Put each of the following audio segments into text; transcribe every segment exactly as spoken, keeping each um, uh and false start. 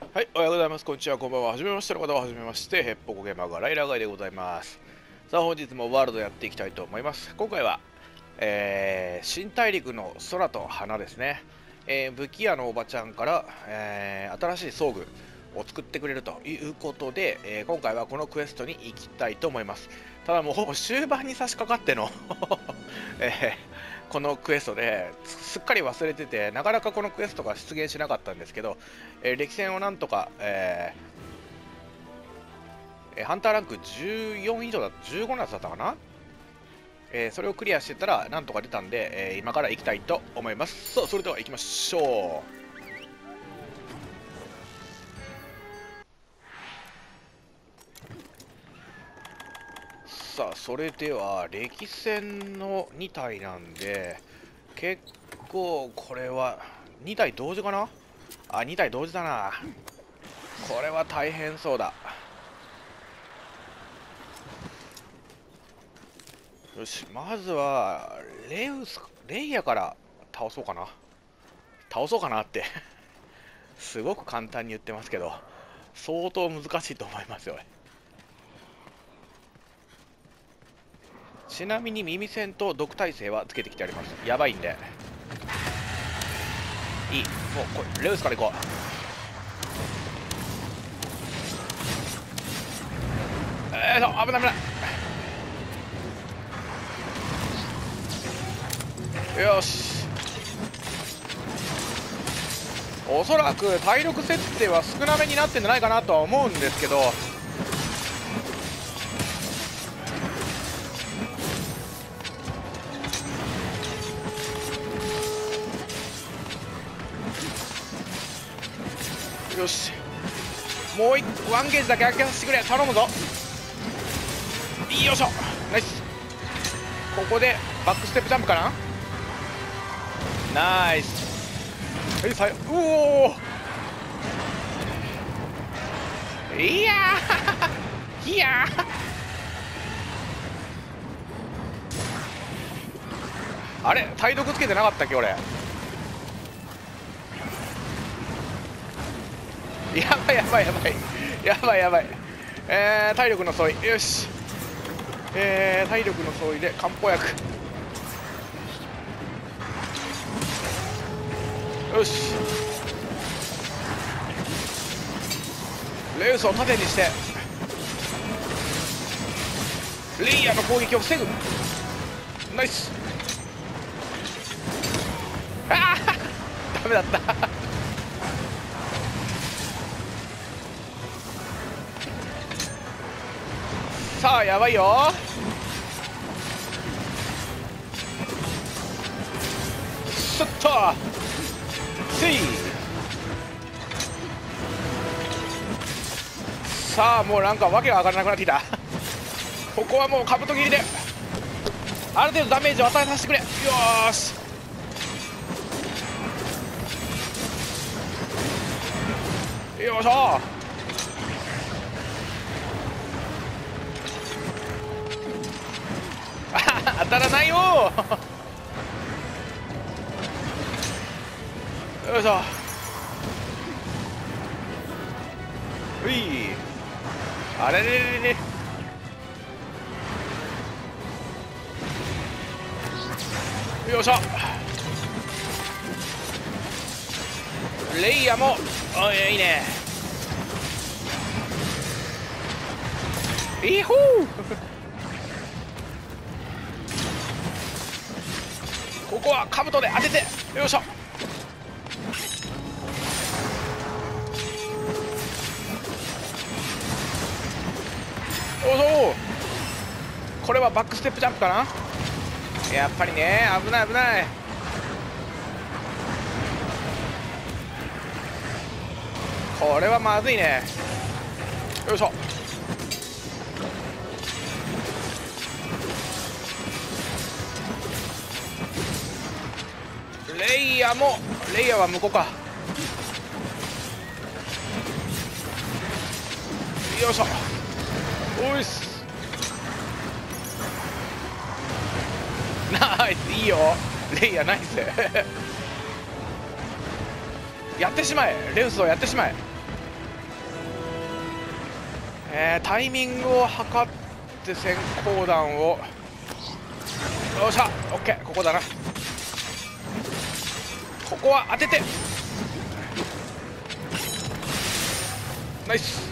はい、おはようございます。こんにちは、こんばんは。はじめましての方ははじめまして、ヘッポコゲーマーがライラーガイでございます。さあ、本日もワールドやっていきたいと思います。今回は、えー、新大陸の空と花ですね。えー、武器屋のおばちゃんから、えー、新しい装具を作ってくれるということで、えー、今回はこのクエストに行きたいと思います。ただもうほぼ終盤に差し掛かっての、えーこのクエストですっかり忘れてて、なかなかこのクエストが出現しなかったんですけど、えー、歴戦をなんとか、えー、ハンターランクじゅうよん以上だ、じゅうごのやつだったかな、えー、それをクリアしてたらなんとか出たんで、えー、今から行きたいと思います。さあ、それでは行きましょう。さあ、それでは歴戦のに体なんで、結構これはに体同時かな。あ、に体同時だな。これは大変そうだ。よし、まずはレウスレイヤから倒そうかな。倒そうかなってすごく簡単に言ってますけど、相当難しいと思いますよ。ちなみに耳栓と毒耐性はつけてきてあります。やばいんでいい。もうこれレウスから行こう。えーと危ない危ない。よし、おそらく体力設定は少なめになってんじゃないかなとは思うんですけど、よし、もう一ワンゲージだけ開けさせてくれ、頼むぞ。よいしょ、ナイス。ここでバックステップジャンプかな。ナイス。はい、さよ、うおー、いやーいやーあれ、体力つけてなかったっけ俺。やばいやばいやばいやばいやばい。えー、体力の相違、よし、えー、体力の相違で漢方薬、よし、レウスを盾にしてレイヤーの攻撃を防ぐ。ナイス。ああダメだったさあ、やばいよ。スッとせい。さあ、もうなんかわけが分からなくなってきたここはもう兜切りである程度ダメージを与えさせてくれ。よーし、よいしょ当たらないよよいしょ、うい、あれれれれれ、よいしょ、レイヤーも、おいいいね、いほーここは兜で当てて、よいしょ、おお、これはバックステップジャンプかな。やっぱりね、危ない危ない。これはまずいね。よいしょ、レイヤーも、レイヤーは向こうか。よいしょ、おいっす、ナイス、いいよレイヤー、ナイスやってしまえ、レウスをやってしまえ。 えー、タイミングを測って先行弾を、よっしゃ、オッケー、ここだな。ここは当てて、ナイス。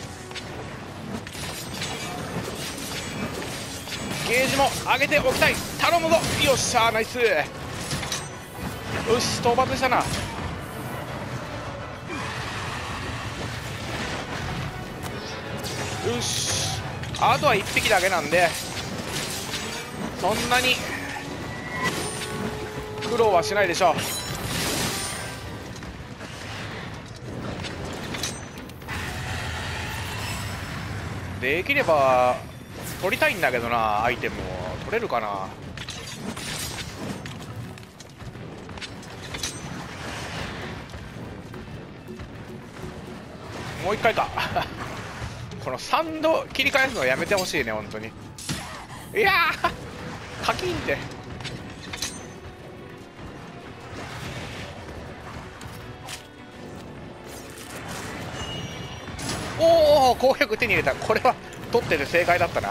ゲージも上げておきたい、頼むぞ。よっしゃ、ナイス。よし、討伐したな。よし、あとはいっぴきだけなんでそんなに苦労はしないでしょう。できれば取りたいんだけどな、アイテムを取れるかな。もう一回かこのさんど切り返すのやめてほしいね、本当に。いやー、カキンって。おお、攻略手に入れた。これは取ってて正解だったな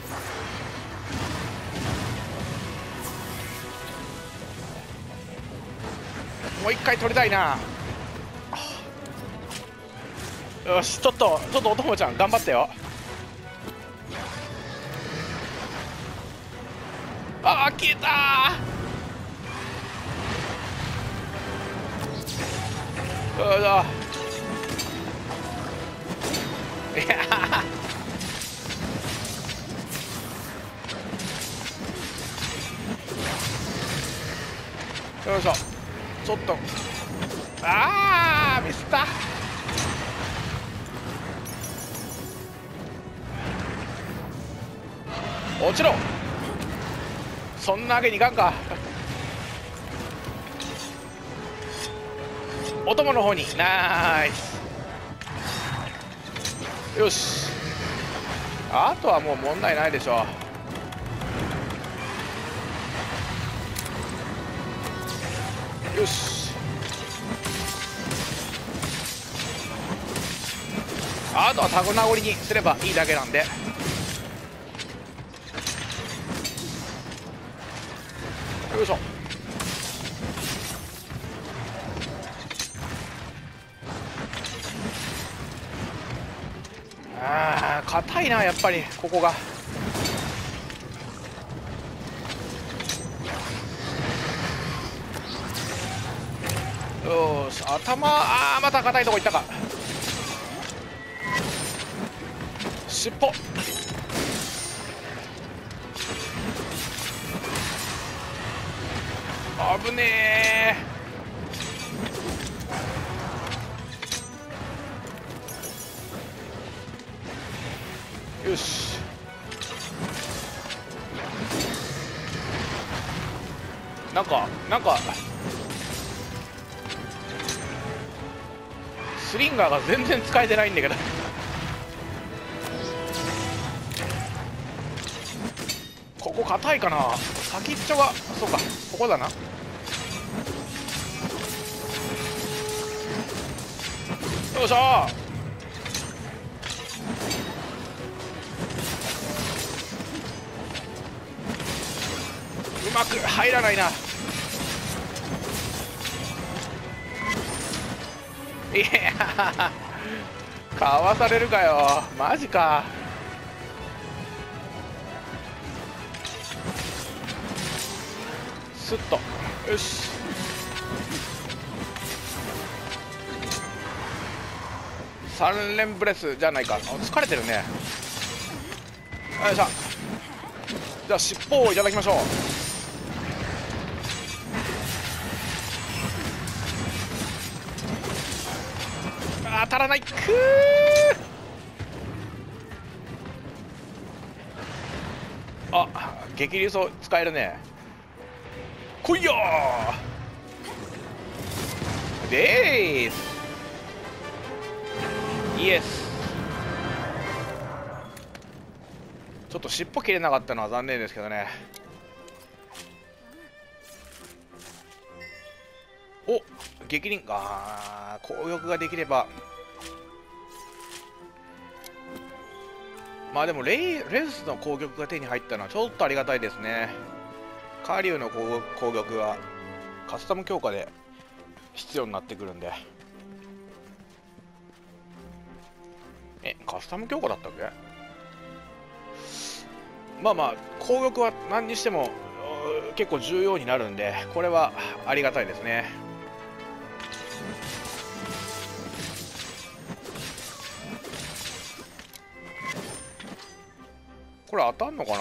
もう一回取りたいな。よし、ちょっとちょっとおともちゃん頑張ってよ。あー、消えたー。よいしょ。いやよいしょ、ちょっと、あーミスった。落ちろ。そんなわけにいかんか。お供の方にナイス。よし、あとはもう問題ないでしょう。よし、あとはタコ殴りにすればいいだけなんで。よいしょ。あー、硬いな、やっぱりここが。よし、頭、あーまた硬いとこいったか。尻尾、危ねえ。よし、なんかなんかスリンガーが全然使えてないんだけどここ硬いかな。先っちょが、そうか、ここだな。よいしょ。うまく入らないな。いやかわされるかよ、マジか。スッと、よし。三連ブレスじゃないか。疲れてるね。よいしょ。じゃあ尻尾をいただきましょう。当たらない。くー、あ、激流走使えるね。来いよーでーす。イエス。ちょっと尻尾切れなかったのは残念ですけどね。お、激鱗、あー、攻撃ができれば。 まあでもレイレウスの攻撃が手に入ったのはちょっとありがたいですね。カリュウの攻攻撃はカスタム強化で必要になってくるんで。え、カスタム強化だったっけ？まあまあ攻撃は何にしても結構重要になるんで、これはありがたいですね。これ当たんのかな。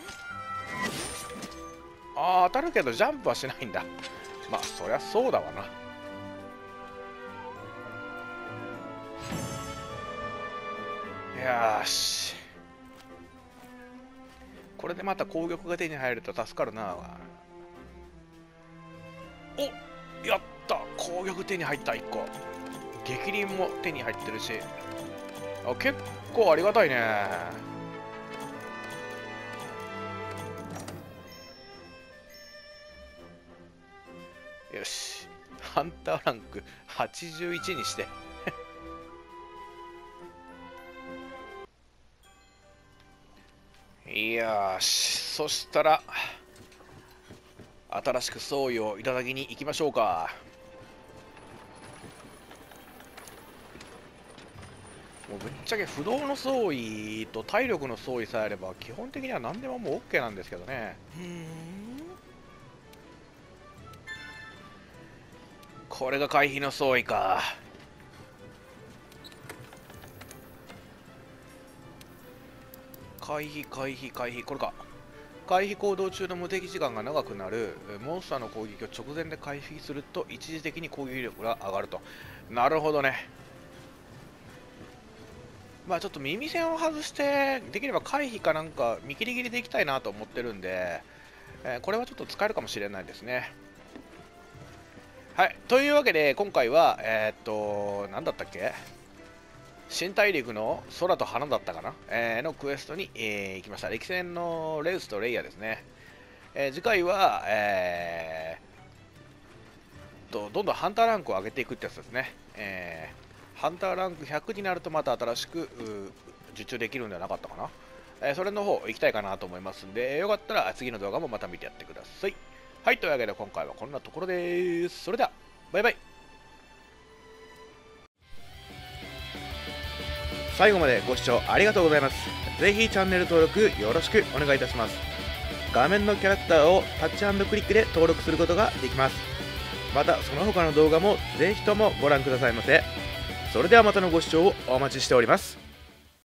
あー、当たるけどジャンプはしないんだ。まあそりゃそうだわな。よし、これでまた攻撃が手に入ると助かるな。お、やった、攻撃手に入ったいっこ。激鱗も手に入ってるし、あ、結構ありがたいね。よし、ハンターランクはちじゅういちにしてよし、そしたら新しく装備をいただきに行きましょうか。もうぶっちゃけ不動の装備と体力の装備さえあれば基本的には何でももう OK なんですけどね。ふーん、これが回避の装備か。回避回避回避、これか。回避行動中の無敵時間が長くなる。モンスターの攻撃を直前で回避すると一時的に攻撃力が上がると。なるほどね。まあちょっと耳栓を外してできれば回避かなんか見切り切りでいきたいなと思ってるんで、えー、これはちょっと使えるかもしれないですね。はい、というわけで今回はえー、っと何だったっけ、新大陸の空と花だったかな、えー、のクエストに、えー、行きました。歴戦のレウスとレイヤですね。えー、次回は、えー、とどんどんハンターランクを上げていくってやつですね。えー、ハンターランクひゃくになるとまた新しく受注できるんではなかったかな。えー、それの方行きたいかなと思いますんで、よかったら次の動画もまた見てやってください。はい、というわけで今回はこんなところです。それではバイバイ。最後までご視聴ありがとうございます。ぜひチャンネル登録よろしくお願いいたします。画面のキャラクターをタッチ&クリックで登録することができます。またその他の動画もぜひともご覧くださいませ。それではまたのご視聴をお待ちしております。